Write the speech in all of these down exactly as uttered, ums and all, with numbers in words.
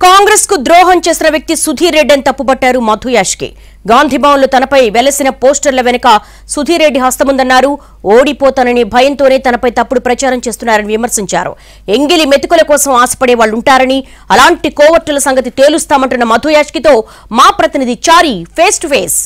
కాంగ్రెస్ కు ద్రోహం చేసిన వ్యక్తి సుధీర్ రెడ్డి అని తప్పుపట్టారు మధు యాష్కి. గాంధీ భవన్ లో తనపై వెలసిన పోస్టర్ల వెనుక సుధీర్ రెడ్డి హస్తముందన్నారు. ఓడిపోతానని భయంతోనే తనపై తప్పుడు ప్రచారం చేస్తున్నారని విమర్శించారు. ఎంగిలి మెతుకుల కోసం ఆశపడే వాళ్ళు ఉంటారని, అలాంటి కోవర్టుల సంగతి తేలుస్తామంటున్న మధు యాష్కితో మా ప్రతినిధి Chari face to face.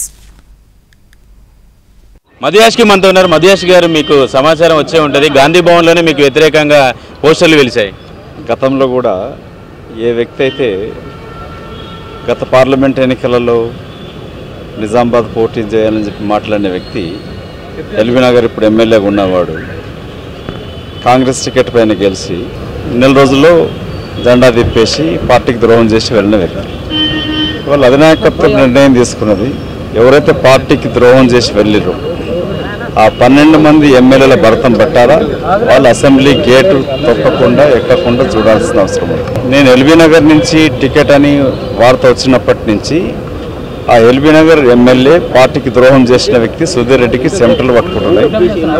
Madhu Yashki మనతో ఉన్నారు. మధు యాష్కి గారు, మీకు సమాచారం వచ్చే ఉంటుంది, గాంధీ భవన్ లోనే మీకు వ్యతిరేకంగా పోస్టర్లు వెలిశాయి. గతంలో కూడా ఏ వ్యక్తి అయితే గత పార్లమెంట్ ఎన్నికలలో నిజామాబాద్ పోటీ చేయాలని చెప్పి మాట్లాడిన వ్యక్తి ఎల్బీ నగర్ ఇప్పుడు ఎమ్మెల్యేగా ఉన్నవాడు కాంగ్రెస్ టికెట్ పైన గెలిచి నెల రోజుల్లో జెండా తిప్పేసి పార్టీకి ద్రోహం చేసి వెళ్ళిన వ్యక్తి. వాళ్ళ అధినాయకత్వం నిర్ణయం తీసుకున్నది, ఎవరైతే పార్టీకి ద్రోహం చేసి వెళ్ళిరో ఆ పన్నెండు మంది ఎమ్మెల్యేల భరతం పట్టారా, వాళ్ళు అసెంబ్లీ గేటు తొక్కకుండా ఎక్కకుండా చూడాల్సిన అవసరం ఉంది. నేను ఎల్బీ నగర్ నుంచి టికెట్ అని వార్త వచ్చినప్పటి నుంచి ఆ ఎల్బీ నగర్ ఎమ్మెల్యే పార్టీకి ద్రోహం చేసిన వ్యక్తి సుధీర్ రెడ్డికి సెంటర్లు పట్టుకుంటున్నాయి.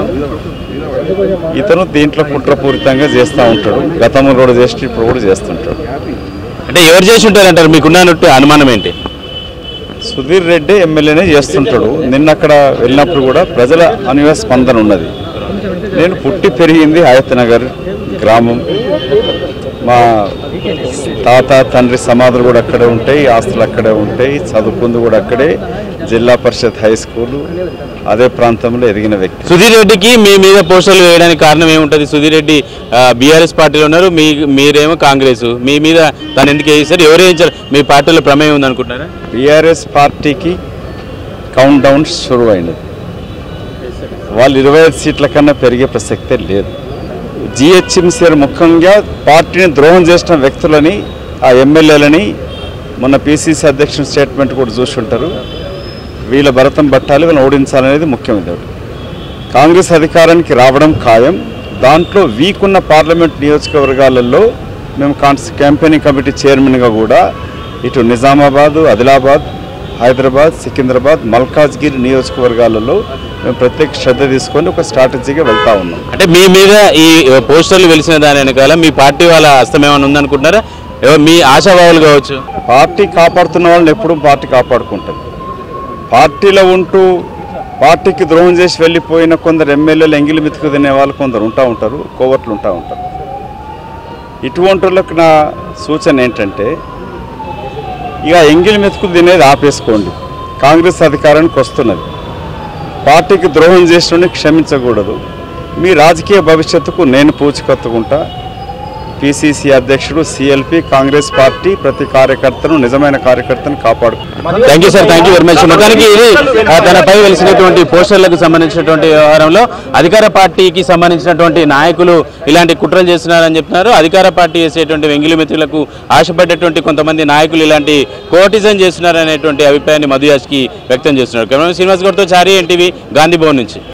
ఇతను దీంట్లో కుట్రపూరితంగా చేస్తూ ఉంటాడు, గతంలో కూడా చేసి ఇప్పుడు కూడా చేస్తుంటాడు. అంటే ఎవరు చేసి ఉంటారంటారు, మీకున్నట్టు అనుమానం ఏంటి? సుధీర్ రెడ్డి ఎమ్మెల్యేనే చేస్తుంటాడు. నిన్న అక్కడ వెళ్ళినప్పుడు కూడా ప్రజల అనువ స్పందన ఉన్నది. నేను పుట్టి పెరిగింది హయత్ నగర్ గ్రామం, మా తాత తండ్రి సమాధులు కూడా అక్కడే ఉంటాయి, ఆస్తులు అక్కడే ఉంటాయి, చదువుకుంది కూడా అక్కడే, జిల్లా పరిషత్ హై స్కూలు అదే ప్రాంతంలో ఎదిగిన వ్యక్తి. సుధీర్ రెడ్డికి మీ మీద పోస్టర్లు వేయడానికి కారణం ఏముంటుంది? సుధీర్ రెడ్డి బీఆర్ఎస్ పార్టీలో ఉన్నారు, మీ మీరేమో కాంగ్రెస్, మీ మీద తను ఎందుకు వేయిస్తారు? ఎవరు వేయించారు? మీ పార్టీలో ప్రమేయం ఉంది అనుకుంటున్నారా? బీఆర్ఎస్ పార్టీకి కౌంట్ డౌన్ షురు అయినది. వాళ్ళు ఇరవై ఐదు సీట్ల కన్నా పెరిగే ప్రసక్తే లేదు. జిహెచ్ఎంసీ ముఖ్యంగా పార్టీని ద్రోహం చేసిన వ్యక్తులని, ఆ ఎమ్మెల్యేలని మొన్న పిసిసి అధ్యక్షుని స్టేట్మెంట్ కూడా చూసి ఉంటారు. వీళ్ళ భరతం పట్టాలి, వీళ్ళని ఓడించాలనేది ముఖ్యమైనది. కాంగ్రెస్ అధికారానికి రావడం ఖాయం. దాంట్లో వీక్ ఉన్న పార్లమెంట్ నియోజకవర్గాలలో మేము కాన్స్ క్యాంపెయినింగ్ కమిటీ చైర్మన్గా కూడా ఇటు నిజామాబాద్, ఆదిలాబాద్, హైదరాబాద్, సికింద్రాబాద్, మల్కాజ్గిరి నియోజకవర్గాలలో మేము ప్రత్యేక శ్రద్ధ తీసుకొని ఒక స్ట్రాటజీగా వెళ్తా ఉన్నాం. అంటే మీ మీద ఈ పోస్టర్లు వెలిసిన దాని వెనకాల మీ పార్టీ వాళ్ళ హస్తం ఏమైనా ఉందనుకుంటున్నారా? మీ ఆశాభావాలు కావచ్చు. పార్టీ కాపాడుతున్న వాళ్ళని ఎప్పుడూ పార్టీ కాపాడుకుంటుంది. పార్టీలో ఉంటూ పార్టీకి ద్రోహం చేసి వెళ్ళిపోయిన కొందరు ఎమ్మెల్యేలు ఎంగిలి మెతుకు తినే వాళ్ళు కొందరు ఉంటా ఉంటారు, కోవర్ట్లు ఉంటా ఉంటారు. ఇటువంటి వాళ్ళకి నా సూచన ఏంటంటే, ఇక ఎంగిలి మెతుకులు తినేది ఆపేసుకోండి. కాంగ్రెస్ అధికారానికి వస్తున్నది, పార్టీకి ద్రోహం చేసిన క్షమించకూడదు. మీ రాజకీయ భవిష్యత్తుకు నేను పూచికత్తుకుంటా. పిసిసి అధ్యక్షుడు, సిఎల్పి, కాంగ్రెస్ పార్టీ ప్రతి కార్యకర్తను, నిజమైన కార్యకర్తను కాపాడుకుంటారు. Thank you sir, thank you very much. మొత్తానికి ఇది తనపై వెలిసినటువంటి పోస్టర్లకు సంబంధించినటువంటి వ్యవహారంలో అధికార పార్టీకి సంబంధించినటువంటి నాయకులు ఇలాంటి కుట్రలు చేస్తున్నారని చెప్తున్నారు. అధికార పార్టీ చేసేటువంటి వెంగిలి మెతులకు ఆశపడ్డటువంటి కొంతమంది నాయకులు ఇలాంటి కోటిజన్ చేస్తున్నారనేటువంటి అభిప్రాయాన్ని మధు యాష్కి వ్యక్తం చేస్తున్నారు. కెమెరామెన్ శ్రీనివాస్ గౌడ్తో చారి, ఎన్టీవీ, గాంధీ భవన్ నుంచి.